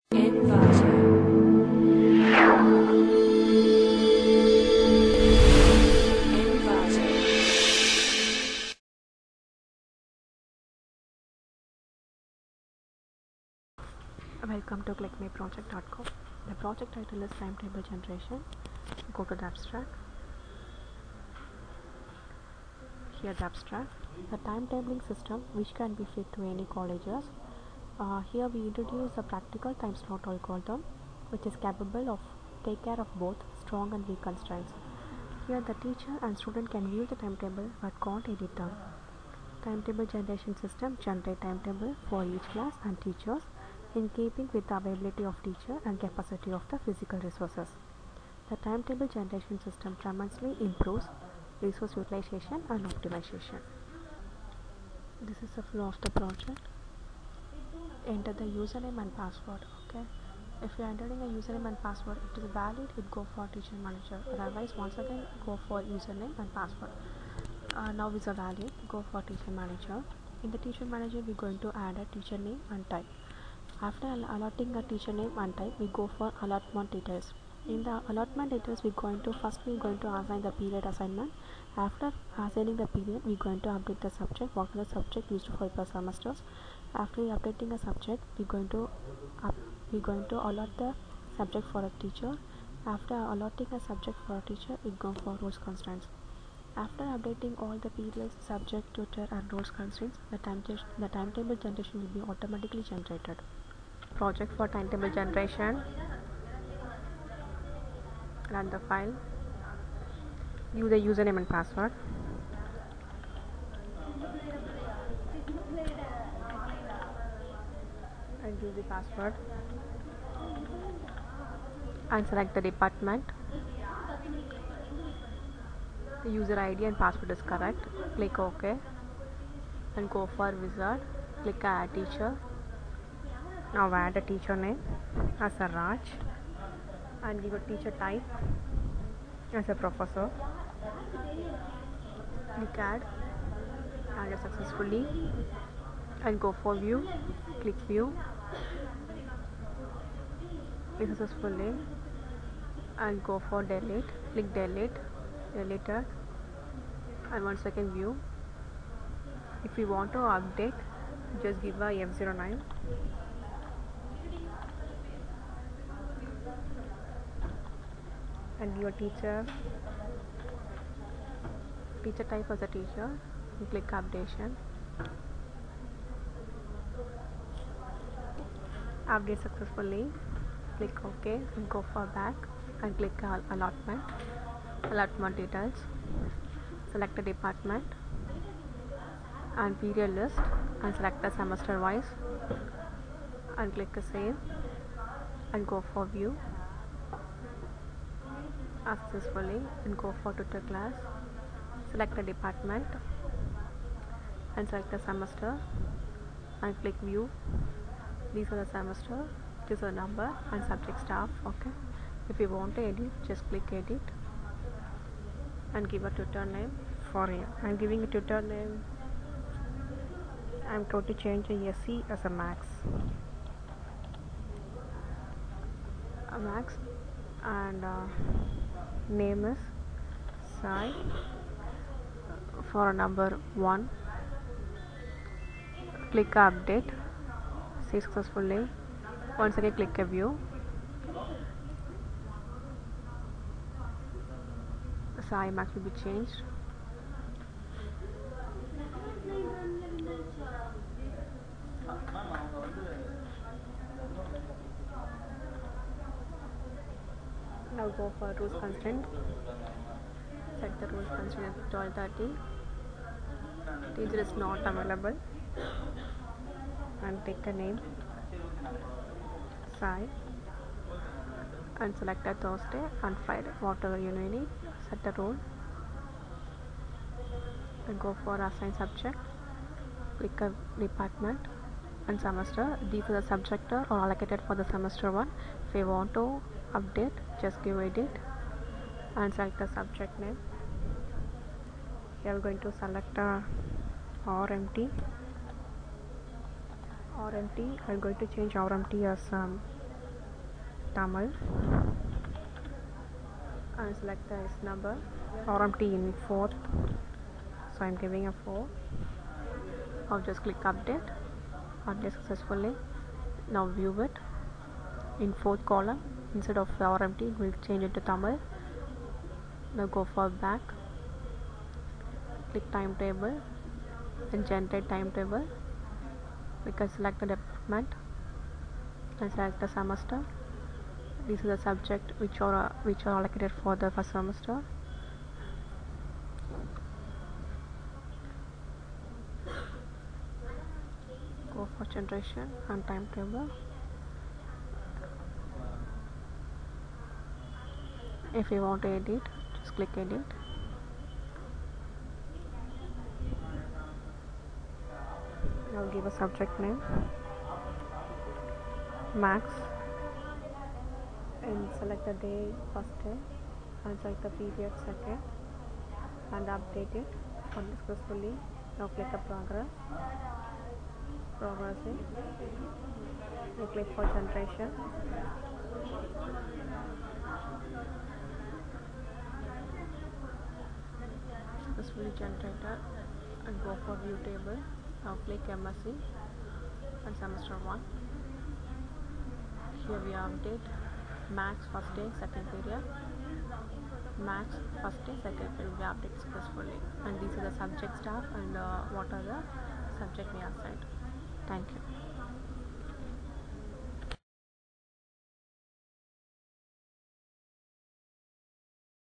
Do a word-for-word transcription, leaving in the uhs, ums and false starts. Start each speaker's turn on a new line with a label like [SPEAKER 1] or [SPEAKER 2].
[SPEAKER 1] Inverter. Inverter.
[SPEAKER 2] Welcome to click me project dot com. The project title is timetable generation. Go to the abstract. Here the abstract. The timetabling system which can be fit to any colleges. Uh, here we introduce a practical time slot algorithm which is capable of take care of both strong and weak constraints. Here the teacher and student can view the timetable but can't edit them. Timetable generation system generate timetable for each class and teachers in keeping with the availability of teacher and capacity of the physical resources. The timetable generation system tremendously improves resource utilization and optimization. This is the flow of the project. Enter the username and password. Okay, if you are entering a username and password, it is valid, it go for teacher manager. Otherwise, once again go for username and password. Uh, now is a valid, go for teacher manager. In the teacher manager, we're going to add a teacher name and type. After allotting a teacher name and type, we go for allotment details. In the allotment details, we're going to first we're going to assign the period assignment. After assigning the period, we're going to update the subject. What is the subject used for per semesters? After updating a subject, we're going to up, we're going to allot the subject for a teacher. After allotting a subject for a teacher, we go for roles constraints. After updating all the periods, subject, tutor, and roles constraints, the time the timetable generation will be automatically generated. Project for timetable generation. Run the file. Give the username and password. And give the password. And select the department. The user I D and password is correct. Click OK. And go for wizard. Click add teacher. Now add a teacher name as a Raj. And give a teacher type as a professor. Click add. Add it successfully. And go for view. Click view. Click successfully. And go for delete. Click delete. Deleted. And once again view. If you want to update, just give a F zero nine. And your teacher teacher type as a teacher. You click updation. Update successfully. Click OK and go for back and click uh, allotment. Allotment details. Select the department and period list and select the semester wise and click save and go for view successfully and go for tutor class. Select the department and select the semester and click view. These are the semester, this is the number and subject staff. Okay, if you want to edit, just click edit and give a tutor name. For you, I'm giving a tutor name. I'm going to change a S C as a Max. A Max and uh, name is Sai. For number one, click update. See successfully. Once again, click a view. Sai Max will be changed. Now go for rules constraint. Set the rules constraint at twelve thirty. Teacher is not available. And take a name Sai and select a Thursday and Friday, whatever you need. Set the role and go for assign subject. Click a department and semester. These are the subject are allocated for the semester one. If you want to update, just give edit and select the subject name. We are going to select a R M T. R M T. I'm going to change R M T as um, Tamil and select the S number. R M T in fourth, so I'm giving a four. Now just click update. Update successfully. Now view it. In fourth column, instead of R M T, we'll change it to Tamil. Now go for back. Click timetable and generate timetable. We can select the department and select the semester. This is the subject which are uh, which are allocated for the first semester. Go for generation and timetable. If you want to edit, just click edit. I'll give a subject name, Max, and select the day first day and select the period second and update it successfully. Now click the progress. Progressing. You click for generation. Successfully generated and go for view table. Now click M S C and semester one. Here we update Max first day second period. Max first day second period will be updated successfully, and these are the subject staff and uh, what are the subject we assigned. Thank you.